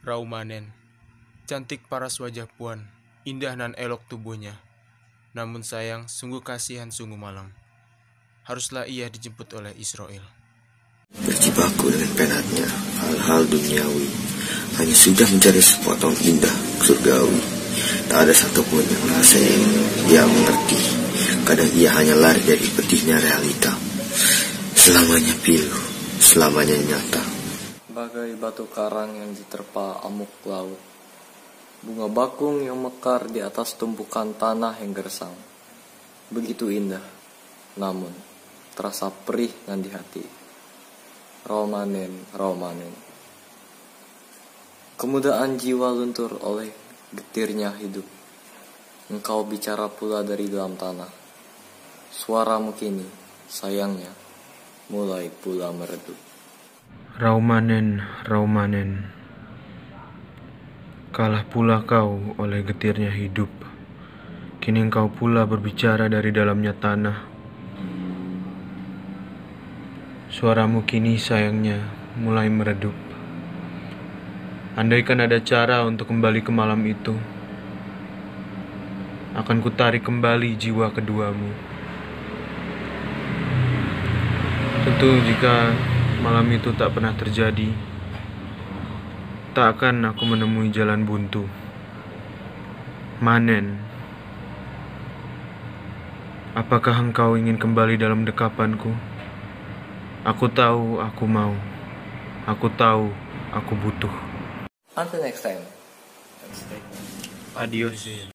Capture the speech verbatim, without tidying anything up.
Raumanen, cantik paras wajah puan, indah nan elok tubuhnya. Namun sayang, sungguh kasihan sungguh malang. Haruslah ia dijemput oleh Israel. Berjibaku dengan penatnya hal-hal duniawi, hanya sudah mencari sepotong indah surgawi. Tak ada satupun yang rasanya dia mengerti. Kadang ia hanya lari dari pedihnya realita. Selamanya pilu, selamanya nyata. Bagai batu karang yang diterpa amuk laut, bunga bakung yang mekar di atas tumpukan tanah yang gersang. Begitu indah, namun terasa perih nan di hati. Raumanen, Raumanen. Kemudaan jiwa luntur oleh getirnya hidup. Engkau bicara pula dari dalam tanah. Suaramu kini, sayangnya, mulai pula meredup. Raumanen, Raumanen, kalah pula kau oleh getirnya hidup. Kini engkau pula berbicara dari dalamnya tanah. Suaramu kini sayangnya mulai meredup. Andaikan ada cara untuk kembali ke malam itu, akan kutarik kembali jiwa keduamu. Tentu jika malam itu tak pernah terjadi, tak akan aku menemui jalan buntu. Manen, apakah engkau ingin kembali dalam dekapanku? Aku tahu aku mau. Aku tahu aku butuh. Until next time. Adios.